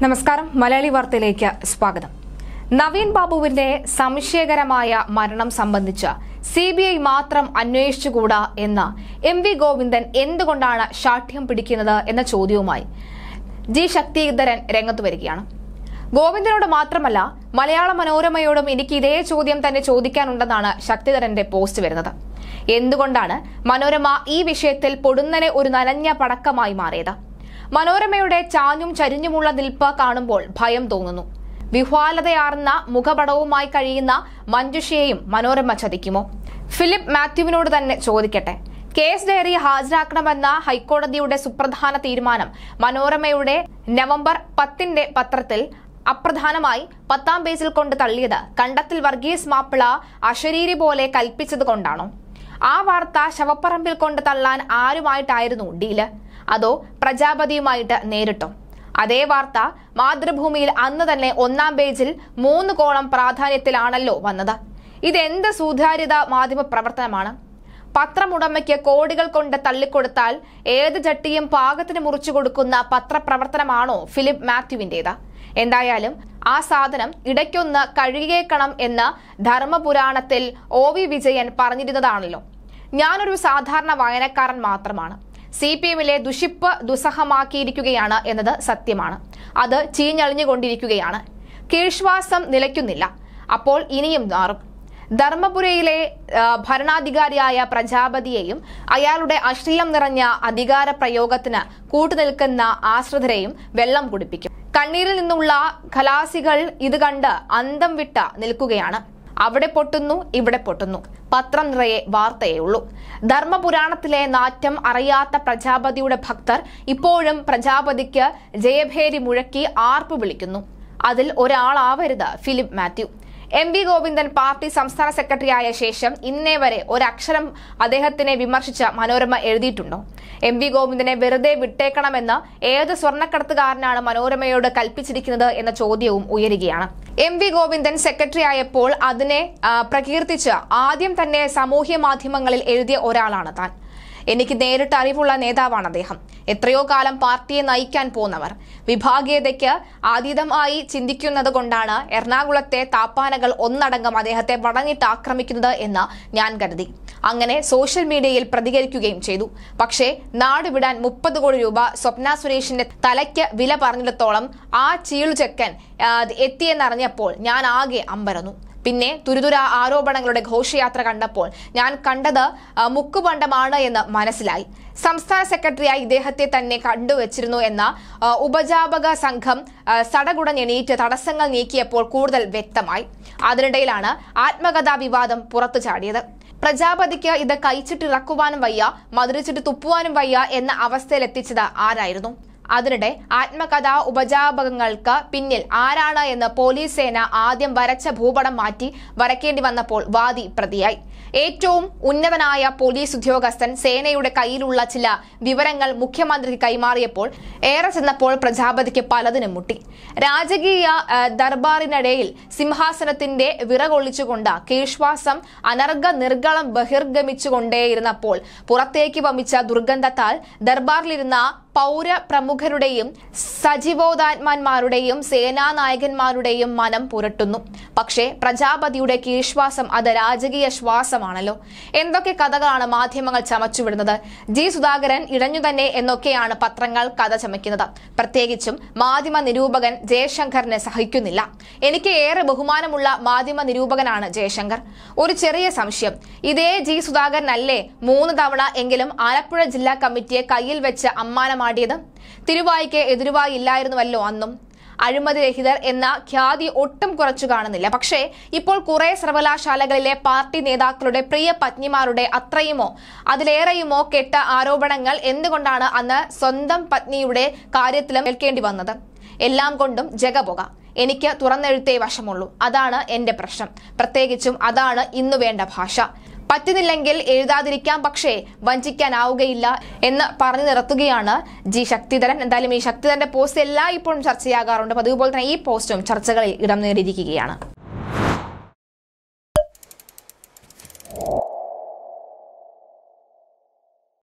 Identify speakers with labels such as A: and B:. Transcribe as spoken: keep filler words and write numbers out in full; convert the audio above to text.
A: നമസ്കാരം. മലയാളി വാർത്തയിലേക്ക് സ്വാഗതം. നവീൻ ബാബുവിന്റെ സംശയകരമായ മരണം സംബന്ധിച്ച് സി ബി ഐ മാത്രം അന്വേഷിച്ചുകൂടാ എന്ന എം വി ഗോവിന്ദൻ എന്തുകൊണ്ടാണ് ശാഠ്യം പിടിക്കുന്നത് എന്ന ചോദ്യവുമായി ജി ശക്തിധരൻ രംഗത്ത് വരികയാണ്. ഗോവിന്ദനോട് മാത്രമല്ല, മലയാള മനോരമയോടും എനിക്ക് ഇതേ ചോദ്യം തന്നെ ചോദിക്കാനുണ്ടെന്നാണ് ശക്തിധരന്റെ പോസ്റ്റ് വരുന്നത്. എന്തുകൊണ്ടാണ് മനോരമ ഈ വിഷയത്തിൽ പൊടുന്നനെ ഒരു നനഞ്ഞ പടക്കമായി മാറിയത്? മനോരമയുടെ ചാഞ്ഞും ചരിഞ്ഞുമുള്ള നിൽപ്പ് കാണുമ്പോൾ ഭയം തോന്നുന്നു. വിഹ്വാലതയാർന്ന മുഖപടവുമായി കഴിയുന്ന മഞ്ജുഷയെയും മനോരമ ചതിക്കുമോ? ഫിലിപ്പ് മാത്യുവിനോട് തന്നെ ചോദിക്കട്ടെ. കേസ് ഡയറി ഹാജരാക്കണമെന്ന ഹൈക്കോടതിയുടെ സുപ്രധാന തീരുമാനം മനോരമയുടെ നവംബർ പത്തിന്റെ പത്രത്തിൽ അപ്രധാനമായി പത്താം പേജിൽ കൊണ്ട് തള്ളിയത് കണ്ടത്തിൽ വർഗീസ് മാപ്പിള അശരീരി പോലെ കൽപ്പിച്ചത് കൊണ്ടാണോ? ആ വാർത്ത ശവപ്പറമ്പിൽ കൊണ്ട് തള്ളാൻ ആരുമായിട്ടായിരുന്നു ഡീല്? അതോ പ്രജാപതിയുമായിട്ട് നേരിട്ടോ? അതേ വാർത്ത മാതൃഭൂമിയിൽ അന്ന് തന്നെ ഒന്നാം പേജിൽ മൂന്ന് കോളം പ്രാധാന്യത്തിലാണല്ലോ വന്നത്. ഇതെന്ത് സുതാര്യത മാധ്യമ പ്രവർത്തനമാണ്? പത്രമുടമയ്ക്ക് കോടികൾ കൊണ്ട് തള്ളിക്കൊടുത്താൽ ഏത് ചട്ടിയും പാകത്തിന് മുറിച്ചു കൊടുക്കുന്ന പത്രപ്രവർത്തനമാണോ ഫിലിപ്പ് മാത്യുവിന്റേത്? എന്തായാലും ആ സാധനം ഇടയ്ക്കൊന്ന് കഴുകിയേക്കണം എന്ന് ധർമ്മപുരാണത്തിൽ ഒ വി വിജയൻ പറഞ്ഞിരുന്നതാണല്ലോ. ഞാനൊരു സാധാരണ വായനക്കാരൻ മാത്രമാണ്. സി പി എമ്മിലെ ദുഷിപ്പ് ദുസ്സഹമാക്കിയിരിക്കുകയാണ് എന്നത് സത്യമാണ്. അത് ചീഞ്ഞളിഞ്ഞുകൊണ്ടിരിക്കുകയാണ്. കീഴ്ശ്വാസം നിലയ്ക്കുന്നില്ല. അപ്പോൾ ഇനിയും മാറും. ധർമ്മപുരയിലെ ഭരണാധികാരിയായ പ്രജാപതിയെയും അയാളുടെ അശ്ലീലം നിറഞ്ഞ അധികാര പ്രയോഗത്തിന് കൂട്ടുനിൽക്കുന്ന ആശ്രിതരെയും വെള്ളം കുടിപ്പിക്കും. കണ്ണീരിൽ നിന്നുള്ള ഖലാസികൾ ഇത് കണ്ട് അന്തം വിട്ട നിൽക്കുകയാണ്. അവിടെ പൊട്ടുന്നു, ഇവിടെ പൊട്ടുന്നു. പത്രം നിറയെ വാർത്തയേ ഉള്ളൂ. ധർമ്മപുരാണത്തിലെ നാറ്റം അറിയാത്ത പ്രജാപതിയുടെ ഭക്തർ ഇപ്പോഴും പ്രജാപതിക്ക് ജയഭേരി മുഴക്കി ആർപ്പു വിളിക്കുന്നു. അതിൽ ഒരാളാവരുത് Philip Mathew. M V Govindan party സംസ്ഥാന സെക്രട്ടറി ആയ ശേഷം ഇന്നേ വരെ ഒരക്ഷരം അദ്ദേഹത്തിനെ വിമർശിച്ച മനോരമ എഴുതിയിട്ടുണ്ടോ? എം വി ഗോവിന്ദനെ വെറുതെ വിട്ടേക്കണമെന്ന് ഏത് സ്വർണ്ണക്കടത്തുകാരനാണ് മനോരമയോട് കൽപ്പിച്ചിരിക്കുന്നത് എന്ന ചോദ്യവും ഉയരുകയാണ്. എം വി ഗോവിന്ദൻ സെക്രട്ടറി ആയപ്പോൾ അതിനെ പ്രകീർത്തിച്ച് ആദ്യം തന്നെ സാമൂഹ്യ മാധ്യമങ്ങളിൽ എഴുതിയ ഒരാളാണ് താൻ. എനിക്ക് നേരിട്ട് അറിവുള്ള നേതാവാണ് അദ്ദേഹം. എത്രയോ കാലം പാർട്ടിയെ നയിക്കാൻ പോന്നവർ. വിഭാഗീയതയ്ക്ക് അതീതമായി ചിന്തിക്കുന്നത് കൊണ്ടാണ് എറണാകുളത്തെ താപ്പാനകൾ ഒന്നടങ്കം അദ്ദേഹത്തെ വടങ്ങിട്ട് ആക്രമിക്കുന്നത് എന്ന് ഞാൻ കരുതി. അങ്ങനെ സോഷ്യൽ മീഡിയയിൽ പ്രതികരിക്കുകയും ചെയ്തു. പക്ഷേ നാടുവിടാൻ മുപ്പത് കോടി രൂപ സ്വപ്ന സുരേഷിന്റെ തലയ്ക്ക് വില പറഞ്ഞിടത്തോളം ആ ചീളുചെക്കൻ എത്തിയെന്നറിഞ്ഞപ്പോൾ ഞാൻ ആകെ അമ്പരന്നു. പിന്നെ തുരുതുര ആരോപണങ്ങളുടെ ഘോഷയാത്ര കണ്ടപ്പോൾ ഞാൻ കണ്ടത് മുക്കുപണ്ടമാണ് എന്ന് മനസ്സിലായി. സംസ്ഥാന സെക്രട്ടറിയായി ഇദ്ദേഹത്തെ തന്നെ കണ്ടുവച്ചിരുന്നു എന്ന ഉപജാപക സംഘം സടകുടഞ്ഞെണീറ്റ് തടസ്സങ്ങൾ നീക്കിയപ്പോൾ കൂടുതൽ വ്യക്തമായി. അതിനിടയിലാണ് ആത്മകഥാ വിവാദം പുറത്തു ചാടിയത്. പ്രജാപതിക്ക് ഇത് കഴിച്ചിട്ടിറക്കുവാനും വയ്യ, മധുരിച്ചിട്ട് തുപ്പുവാനും വയ്യ എന്ന അവസ്ഥയിലെത്തിച്ചത് ആരായിരുന്നു? അതിനിടെ ആത്മകഥാ ഉപജാപകങ്ങൾക്ക് പിന്നിൽ ആരാണ് എന്ന് പോലീസ് സേന ആദ്യം വരച്ച ഭൂപടം മാറ്റി വരയ്ക്കേണ്ടി വന്നപ്പോൾ വാദി പ്രതിയായി. ഏറ്റവും ഉന്നതനായ പോലീസ് ഉദ്യോഗസ്ഥൻ സേനയുടെ കയ്യിലുള്ള ചില വിവരങ്ങൾ മുഖ്യമന്ത്രിക്ക് കൈമാറിയപ്പോൾ ഏറെ ചെന്നപ്പോൾ പ്രജാപതിക്ക് പലതിനും മുട്ടി. രാജകീയ ദർബാറിനിടയിൽ സിംഹാസനത്തിന്റെ വിറകൊള്ളിച്ചുകൊണ്ട് കീഴ്ശ്വാസം അനർഘ നിർഗളം ബഹിർഗമിച്ചുകൊണ്ടേയിരുന്നപ്പോൾ പുറത്തേക്ക് വമിച്ച ദുർഗന്ധത്താൽ ദർബാറിലിരുന്ന പൗര പ്രമുഖരുടെയും സജീവോദാത്മാന്മാരുടെയും സേനാനായകന്മാരുടെയും മനം പുരട്ടുന്നു. പക്ഷേ പ്രജാപതിയുടെ കീഴ്ശ്വാസം അത് രാജകീയ ശ്വാസമാണല്ലോ. എന്തൊക്കെ കഥകളാണ് മാധ്യമങ്ങൾ ചമച്ചുവിടുന്നത്? ജി സുധാകരൻ ഇടഞ്ഞു തന്നെ എന്നൊക്കെയാണ് പത്രങ്ങൾ കഥ ചമയ്ക്കുന്നത്. പ്രത്യേകിച്ചും മാധ്യമ നിരൂപകൻ ജയശങ്കറിനെ സഹിക്കുന്നില്ല. എനിക്ക് ഏറെ ബഹുമാനമുള്ള മാധ്യമ നിരൂപകനാണ് ജയശങ്കർ. ഒരു ചെറിയ സംശയം, ഇതേ ജി സുധാകരനല്ലേ മൂന്ന് തവണ എങ്കിലും ആലപ്പുഴ ജില്ലാ കമ്മിറ്റിയെ കയ്യിൽ വെച്ച് അമ്മാനമാടിയത്? തിരുവായിക്ക് എതിരുവായി ഇല്ലായിരുന്നുവല്ലോ അന്നും. അഴിമതി രഹിതർ എന്ന ഖ്യാതി ഒട്ടും കുറച്ചു കാണുന്നില്ല. പക്ഷേ ഇപ്പോൾ കുറെ സർവകലാശാലകളിലെ പാർട്ടി നേതാക്കളുടെ പ്രിയ പത്നിമാരുടെ അത്രയുമോ അതിലേറെയുമോ കെട്ട ആരോപണങ്ങൾ എന്തുകൊണ്ടാണ് അന്ന് സ്വന്തം പത്നിയുടെ കാര്യത്തിലും ഏൽക്കേണ്ടി വന്നത്? എല്ലാം കൊണ്ടും ജഗപുക. എനിക്ക് തുറന്നെഴുത്തേ വശമുള്ളൂ. അതാണ് എന്റെ പ്രശ്നം. പ്രത്യേകിച്ചും അതാണ് ഇന്നു വേണ്ട ഭാഷ. പറ്റുന്നില്ലെങ്കിൽ എഴുതാതിരിക്കാം, പക്ഷേ വഞ്ചിക്കാനാവുകയില്ല എന്ന് പറഞ്ഞു നിർത്തുകയാണ് ജി ശക്തിധരൻ. എന്തായാലും ഈ ശക്തിധരന്റെ പോസ്റ്റ് എല്ലാ ഇപ്പോഴും ചർച്ചയാകാറുണ്ട്. അതുപോലെ തന്നെ ഈ പോസ്റ്റും ചർച്ചകളിൽ ഇടം നേടിയിരിക്കുകയാണ്.